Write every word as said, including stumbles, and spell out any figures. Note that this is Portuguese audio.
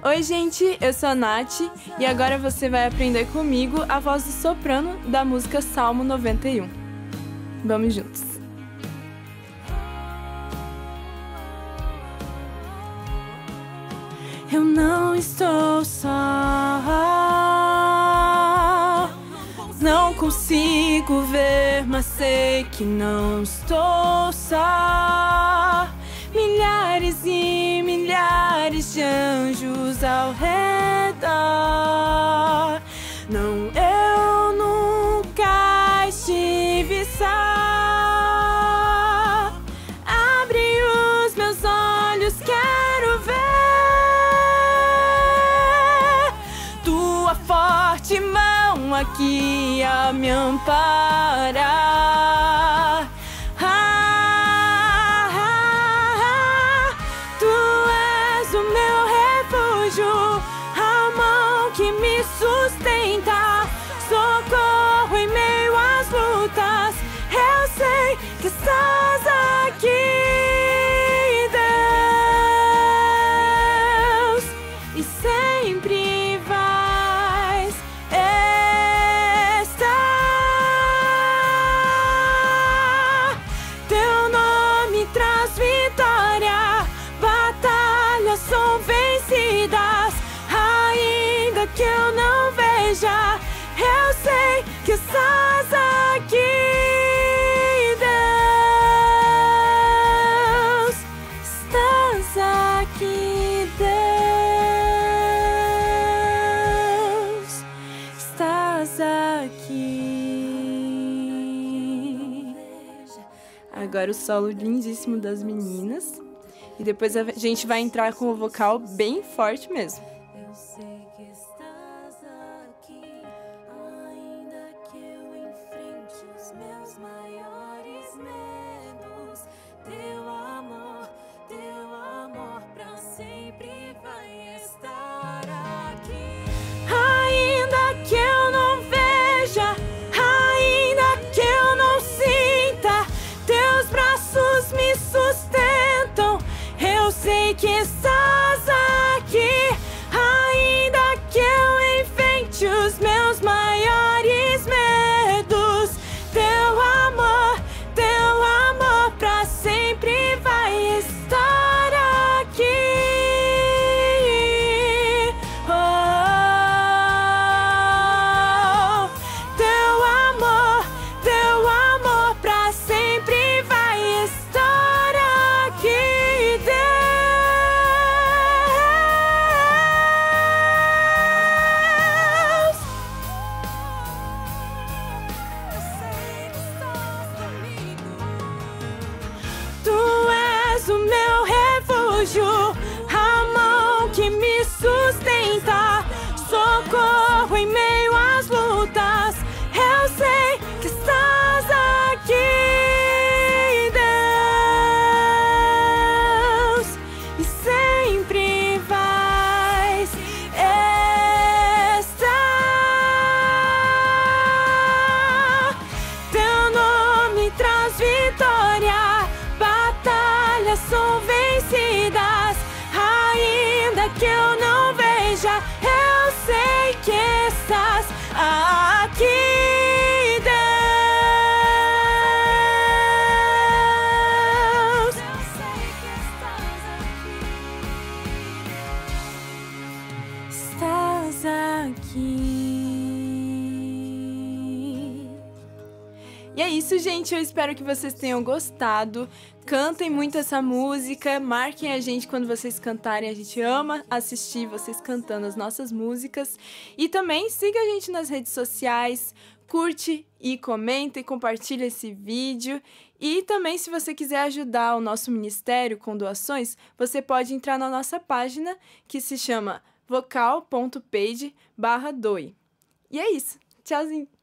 Oi gente, eu sou a Nath e agora você vai aprender comigo a voz do soprano da música Salmo noventa e um. Vamos juntos! Eu não estou só, não consigo ver, mas sei que não estou só. Milhares e milhares de anjos ao redor. Não, eu nunca estive só. Abre os meus olhos, quero ver tua forte mão aqui a me amparar. Sustenta, socorro em meio às lutas. Eu sei que estás aqui, Deus, e sempre vais estar. Teu nome traz vitória, batalhas são vencidas. Ainda que eu não veja, eu sei que estás aqui, Deus. Estás aqui, Deus. Estás aqui. Agora o solo lindíssimo das meninas. E depois a gente vai entrar com o vocal bem forte mesmo. Eu sei que estás aqui, ainda que eu enfrente os meus maiores medos. Teu amor, teu amor pra sempre vai estar aqui. Ainda que eu não veja, ainda que eu não sinta, teus braços me sustentam. Eu sei que estás aqui. Ainda que eu enfrente os meus maiores medos, teu amor, teu amor pra sempre vai estar aqui. Oh, teu amor, teu amor pra sempre vai estar aqui, Deus. O meu refúgio, a mão que me sustenta, socorro em meio às lutas. Eu sei que estás aqui, Deus, e sempre vais estar. Teu nome traz vitória, batalhas são vencidas. Ainda que eu não veja, eu sei que estás aqui, Deus. Eu sei que estás aqui. Estás aqui. E é isso, gente. Eu espero que vocês tenham gostado. Cantem muito essa música, marquem a gente quando vocês cantarem, a gente ama assistir vocês cantando as nossas músicas. E também siga a gente nas redes sociais, curte e comenta e compartilha esse vídeo. E também, se você quiser ajudar o nosso ministério com doações, você pode entrar na nossa página que se chama vocal ponto page barra doe. E é isso, tchauzinho!